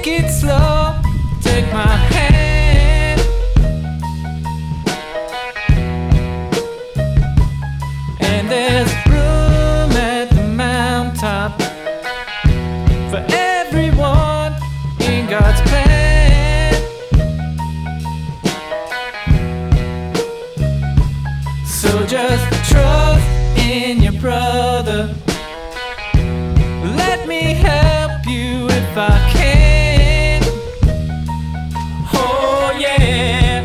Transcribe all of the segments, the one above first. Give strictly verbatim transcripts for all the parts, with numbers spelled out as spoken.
it slow, take my hand, and there's room at the mountaintop for everyone in God's plan. So just trust in your brother. Let me help you if I can. Oh yeah,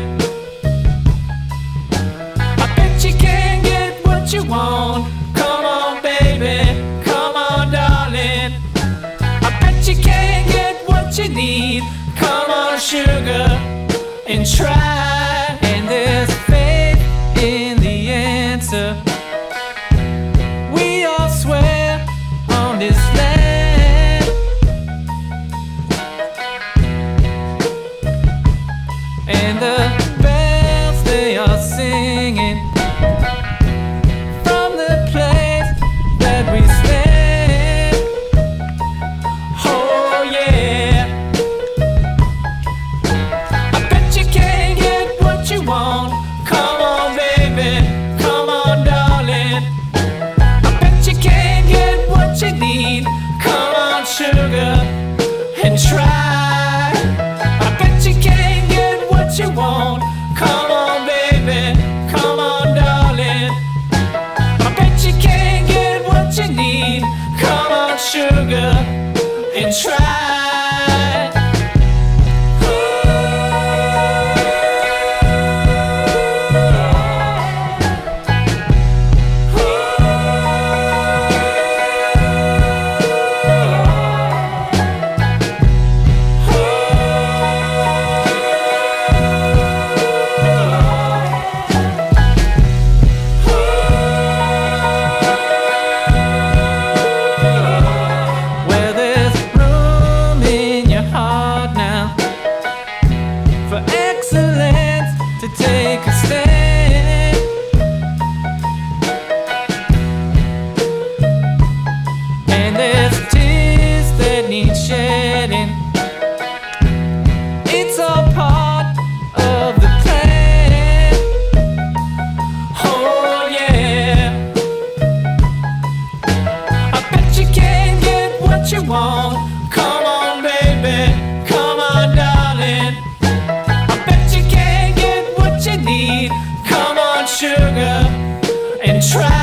I bet you can get what you want. Come on baby, come on darling. I bet you can get what you need. Come on sugar, and try. And there's faith in the answer. We all swear on this land, and the bells they are singing from the place that we stand. Oh yeah, I bet you can get what you want. Come on baby, come on darling. I bet you can get what you need. Come on sugar, and try. I bet you can get what you want. Come on baby, come on darling. I bet you can get what you need. Come on sugar, and try. For excellence to take a stand, and there's tears that need shedding. It's all part of the plan. Oh yeah, I bet you can get what you want. Come on baby, come on darling. Come on sugar, and try.